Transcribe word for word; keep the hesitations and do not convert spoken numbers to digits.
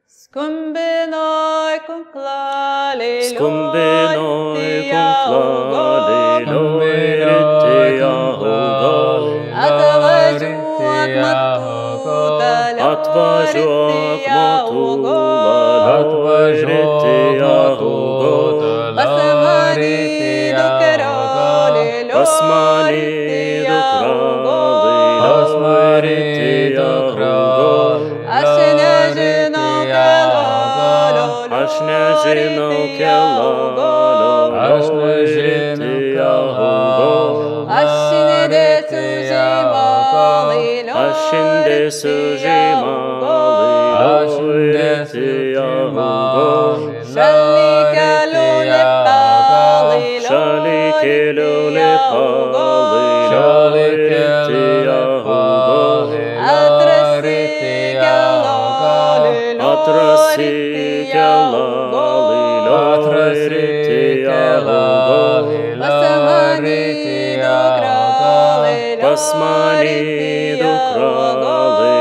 Skumbinoj, kunklaliai, Skumbinoj, kunklaliai, liuoritėje augal. Atvažiuok motutai, Atvažiuok motutai, liuoritėje augal. Pas mani dukrelį, Pas mani dukrelį, liuoritėje augal. Aš nežinau kelio, Aš nežinau kelio, Aš nežinau kelio, Aš nedėsiu žymalį, Aš indėsiu žymalį, Aš indėsiu žymalį, Šaly kelių lepalį, Šaly kelių lepalį, Šaly kelių lepalį, Atrasi kelį, Atrasi kelį, Atrasi kelį, Pas mani dukrelį,